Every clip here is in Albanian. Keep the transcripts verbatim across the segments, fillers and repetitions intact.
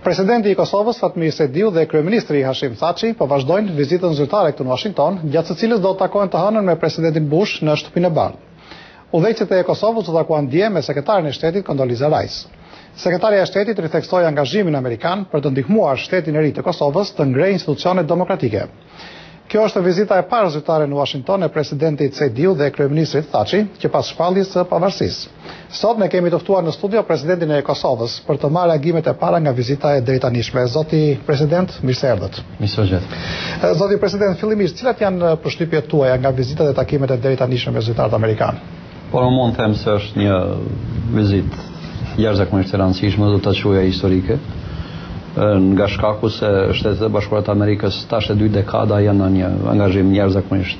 Presidenti i Kosovës Fatmir Sejdiu dhe kryeministri Hashim Thaçi po vazhdojnë vizitën zyrtare këtu në Washington, gjatë së cilës do të takojnë të hënën me presidentin Bush në shtëpinë e Bardhë. Udhëheqësit e Kosovës do takuan dje me sekretarin e shtetit Condoleezza Rice. Sekretaria e shtetit rithekstoi angazhimin amerikan për të ndihmuar shtetin e ri të Kosovës të ngrejë institucionet demokratike. Kjo është vizita e parë zyrtare në Washington e presidentit Sejdiu dhe kryeministrit Thaçi, që pas shpalljes së pavarësisë. Sot ne kemi të ftuar në studio presidentin e Kosovës për të marrë reagimet e para nga vizita e drejtanishme. Zoti president, mirë se erdhët. Mirëmëngjes. Zoti president, fillimisht, cilat janë përshtypjet tuaja nga vizitat e takimet e drejtanishme me zyrtarët amerikanë? Po mund të them se është një vizitë jashtëzakonisht e rëndësishme, do ta quaja historike, nga shkaku se Shtetet e Bashkuara të Amerikës tash e dy dekada janë në një angazhim jashtëzakonisht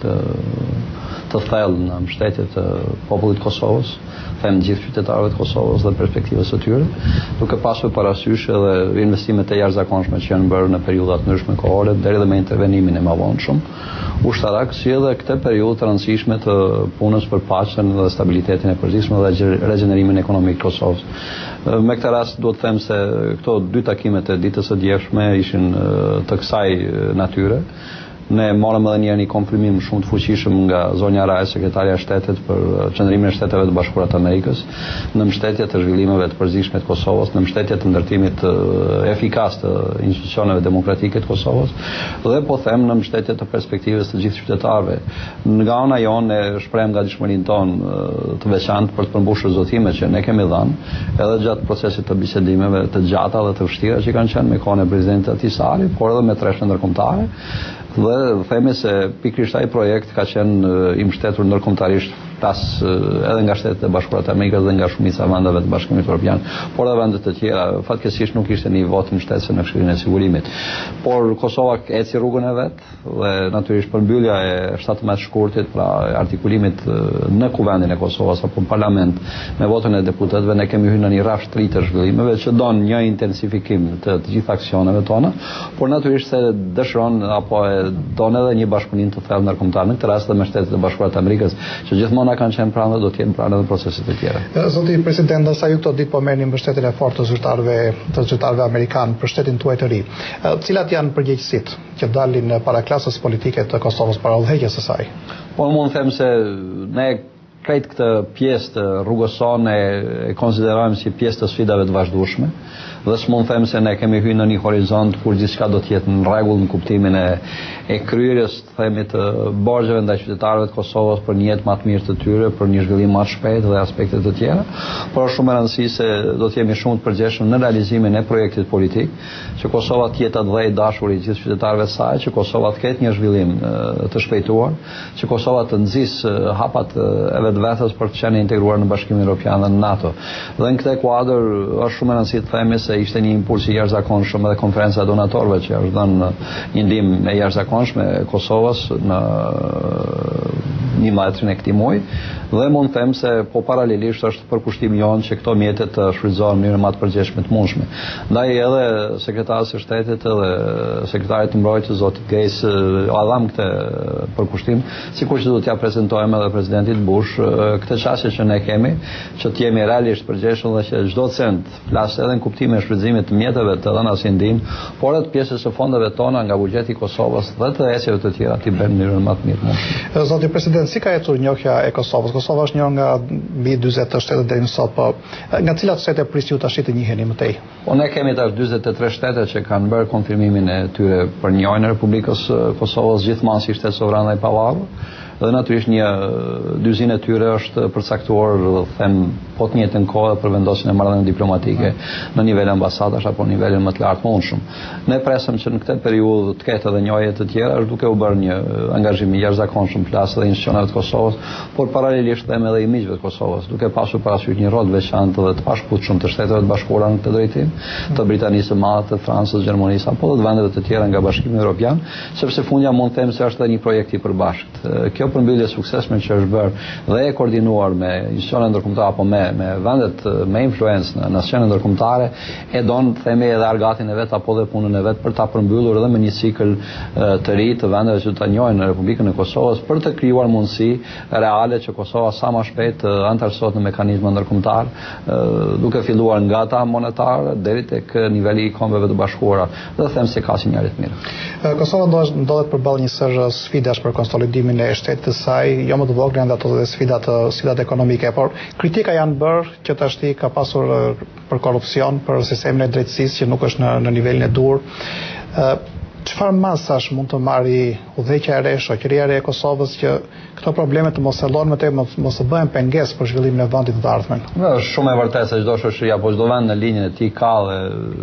të thellë në mbështetje të popullit të Kosovës, them gjithë qytetarëve të Kosovës dhe perspektivës së tyre, duke pasur parasysh edhe investimet e jashtëzakonshme që janë bërë në periudha të ndryshme kohore, deri dhe me intervenimin e mëvonshëm ushtarak, si edhe këtë periudhë të rëndësishme të punës për paqen dhe stabilitetin e përditshëm dhe regjenerimin ekonomik të Kosovës. Me këtë rast duhet të them se këto dy takimet e ditës së djeshme ishin të kësaj natyre. Ne morëm edhe një, një konfirmim shumë të fuqishëm nga zonja Rice, sekretarja e shtetit, për qëndrimin e Shteteve të Bashkuara të Amerikës në mbështetje të zhvillimeve të përditshme të Kosovës, në mbështetje të ndërtimit efikas të institucioneve demokratike të Kosovës dhe po them në mbështetje të perspektivës të gjithë qytetarëve. Nga ana jonë ne shprehim gatishmërinë tonë të veçantë për të përmbushur zotimet që ne kemi dhënë edhe gjatë procesit të bisedimeve të gjata dhe të vështira që kanë qenë me kohën e presidentit Ahtisari, por edhe me treshën ndërkombëtare. Dhe themi se pikërisht ai projekt ka qenë i mbështetur ndërkombëtarisht tas edhe nga Shtetet e Bashkuara të Amerikës dhe nga shumica e vendeve të Bashkimit Evropian, por edhe vende të tjera. Fatkeqësisht nuk ishte një vot mbështetëse në Këshillin e Sigurimit. Por Kosova eci rrugën e vet dhe natyrisht përmbyllja e shtatëmbëdhjetë shkurtit, pra artikulimit në Kuvendin e Kosovës apo në parlament me votën e deputetëve, ne kemi hyrë në një rrafsh të ri të zhvillimeve që don një intensifikim të të gjithë aksioneve tona, por natyrisht se dëshiron apo e don edhe një bashkëpunim të thellë ndërkombëtar, në këtë rast edhe me Shtetet e Bashkuara të Amerikës, që gjithmonë na kanë qenë pranë dhe do të jenë pranë edhe proceset e tjera. Zoti president, ndërsa ju këto ditë po merrni mbështetjen e fortë të zyrtarëve të zyrtarëve amerikanë për shtetin tuaj të ri, cilat janë përgjegjësitë që dalin para klasës politike të Kosovës para udhëheqjes së saj? Po mund të them se ne krejt këtë pjesë të rrugës sonë e konsiderojmë si pjesë të sfidave të vazhdueshme dhe s'mund të them se ne kemi hyrë në një horizont kur gjithçka do të jetë në rregull në kuptimin e, e kryerjes të themi të borxheve ndaj qytetarëve të Kosovës për një jetë më të mirë të tyre, për një zhvillim më të shpejtë dhe aspekte të tjera, por është shumë e rëndësishme se do të jemi shumë të përgjegjshëm në realizimin e projektit politik, që Kosova të jetë atë dhe i dashur i gjithë qytetarëve të saj, që Kosova të ketë një zhvillim të shpejtuar, që Kosova të nxjisë hapat e vetvetes për të qenë integruar në Bashkimin Evropian dhe në NATO. Dhe në këtë kuadër është shumë e rëndësishme të themi se ishte një impuls i jashtëzakonshëm edhe konferenca e donatorëve që është dhënë një ndihmë e jashtëzakonshme Kosovës në një matrin e këtij muaji dhe mund të them se po paralelisht është përkushtimi jonë që këto mjete të shfrytëzohen në mënyrë më të përgjithshme të mundshme. Ndaj edhe sekretari i shtetit edhe sekretari i mbrojtjes zoti Gejs a dham këtë përkushtim, sikur që do t'ja prezantojmë edhe presidentit Bush këtë çështje që ne kemi, që të jemi realisht përgjithshëm dhe që çdo cent flas edhe në kuptimin e shfrytëzimit të mjeteve të dhëna si ndihmë, por edhe pjesës së fondeve tona nga buxheti i Kosovës dhe të ecjeve të tjera t'i bëjmë në mënyrën më të mirë mundshme. Zoti president, si ka ecur njohja e Kosovës? Kosova është një nga mbi dyzet të shtete deri në sot, po nga cilat shtete prisni ju tash të njiheni më tej? Po ne kemi tash dyzet e tre shtete që kanë bërë konfirmimin e tyre për njohjen e Republikës Kosovës gjithmonë si shtet sovran dhe i pavarur. Dhe natyrisht një dyzinë e tyre është përcaktuar, them, po të njëjtën kohë për vendosjen e marrëdhënieve diplomatike në nivel ambasadash apo në nivelin më të lartë mundshëm. Ne presëm që në këtë periudhë të ketë edhe njohje të tjera, është duke u bërë një angazhim i jashtëzakonshëm plas edhe institucioneve të Kosovës, por paralelisht them edhe i miqve të Kosovës, duke pasur parasysh një rol veçantë dhe të pashkputshëm të Shteteve të Bashkuara në këtë drejtim, të Britanisë së Madhe, të Francës, Gjermanisë apo të vendeve të tjera nga Bashkimi Evropian, sepse fundja mund të them se është edhe një projekt i përbashkët. Kjo përmbyllje suksesshme që është bërë dhe e koordinuar me institucionet ndërkombëtare apo me me vendet me influencë në, në sqenën ndërkombëtare e don themi edhe argatin e vet apo dhe punën e vet për ta përmbyllur edhe me një cikël të ri të vendeve që ta njohin në Republikën e Kosovës për të krijuar mundësi reale që Kosova sa më shpejt të antarësohet në mekanizma ndërkombëtar, duke filluar nga ata monetar deri tek niveli i kombeve të bashkuara. Dhe them se ka sinjale të mira. Kosova ndodhet përballë një sër sfidash për konsolidimin e shtetit të saj, jo më të vogla nga ato sfidat sfidat ekonomike, por kritika janë bërë që tashti ka pasur për korrupsion, për sistemin e drejtësisë që nuk është në, në nivelin e duhur. Çfarë masash mund të marri udhëheqja e re, shoqëria e re e Kosovës që këto probleme të mos hellohen më tej, mos të bëhen pengesë për zhvillimin e vendit të ardhmen? Është shumë e vërtetë se çdo shoqëri apo çdo vend në linjën e tij ka dhe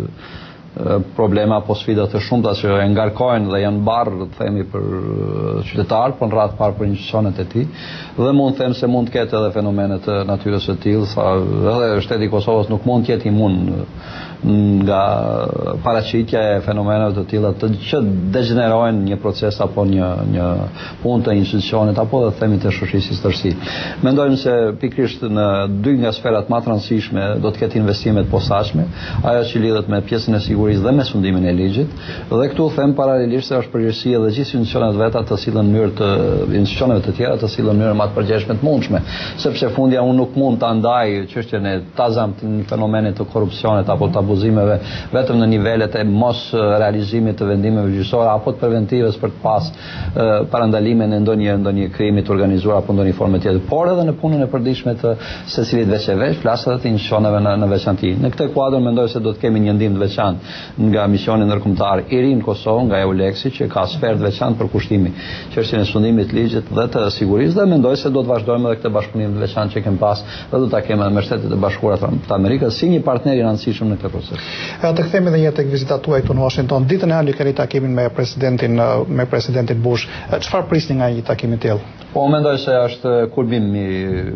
problema apo sfida të shumta që e ngarkojnë dhe janë barrë, themi, për qytetar, por në radhë parë për institucionet e tij. Dhe mund të them se mund të ketë edhe fenomene të natyrës së tillë, sa edhe shteti i Kosovës nuk mund të jetë imun nga paraqitja e fenomeneve të tilla të që degenerojnë një proces apo një një punë të institucionit apo dhe themi të shoqërisë së tërësi. Mendojmë se pikërisht në dy nga sferat më të rëndësishme do të ketë investime të posaçme, ajo që lidhet me pjesën e sigurisë dhe me sundimin e ligjit, dhe këtu them paralelisht se është përgjegjësi edhe gjithë institucionet veta të sillen në mënyrë të institucioneve të tjera të sillen në mënyrë më të përgjegjshme të mundshme, sepse fundja unë nuk mund ta ndaj çështjen e tazam të një fenomeni të korrupsionit apo të abuzimeve vetëm në nivelet e mos realizimit të vendimeve gjyqësore apo të preventives për të pas e, parandalimin e ndonjë ndonjë krimi të organizuar apo ndonjë forme tjetër, por edhe në punën e përditshme të secilit veç e veç, flas edhe të institucioneve në, në veçanti. Në këtë kuadër mendoj se do të kemi një ndihmë të veçantë nga misioni ndërkombëtar i ri në Kosovë, nga EULEX-i, që ka sferë të veçantë për kushtimi çështjen e sundimit të ligjit dhe të sigurisë, dhe mendoj se do të vazhdojmë edhe këtë bashkëpunim të veçantë që kemi pas dhe do ta kemi me Shtetet e Bashkuara të Amerikës si një partner i rëndësishëm në këtë proces. Të kthehemi edhe një herë tek vizita tuaj këtu në Washington. Ditën e hënë keni takimin me presidentin me presidentin Bush. Çfarë prisni nga një takim i tillë? Po mendoj se është kulmim i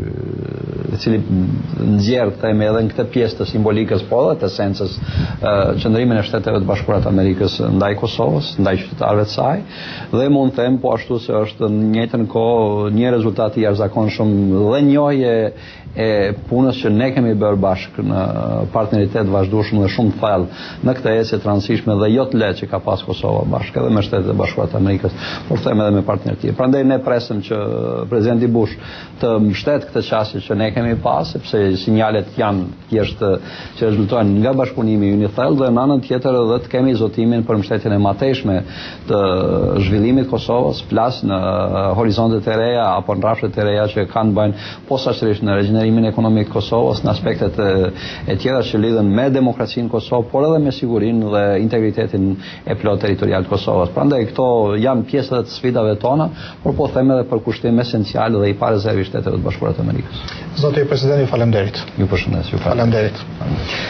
cili nxjerr themi edhe në këtë pjesë të simbolikës po dhe të esencës qëndrimin e Shteteve të Bashkuara të Amerikës ndaj Kosovës, ndaj qytetarëve të saj, dhe mund të them po ashtu se është në njëjtën kohë një rezultat i jashtëzakonshëm dhe njohje e punës që ne kemi bërë bashkë në partneritet vazhdueshëm dhe shumë të thellë në këtë ecje të rëndësishme dhe jo të lehtë që ka pas Kosova bashkë edhe me Shtetet e Bashkuara të Amerikës, por them edhe me partnerët tjerë. Prandaj ne presim që presidenti Bush të mbështet këtë çështje që ne kemi pas, sepse sinjalet janë thjesht që rezultojnë nga bashkëpunimi i një thellë dhe në anën tjetër edhe të kemi zotimin për mbështetjen e matejshme të zhvillimit të Kosovës, plas në horizontet e reja apo në rrafshet e reja që kanë bëjnë posaçërisht në regjinerimin ekonomik të Kosovës, në aspektet e, e tjera që lidhen me demokracinë në Kosovë, por edhe me sigurinë dhe integritetin e plot territorial të Kosovës. Prandaj këto janë pjesë të sfidave tona, por po them edhe për kushtim esencial dhe i parezervi Shteteve të Bashkuara të Amerikës. Zoti presidenti, faleminderit. Ju përshëndes, ju faleminderit.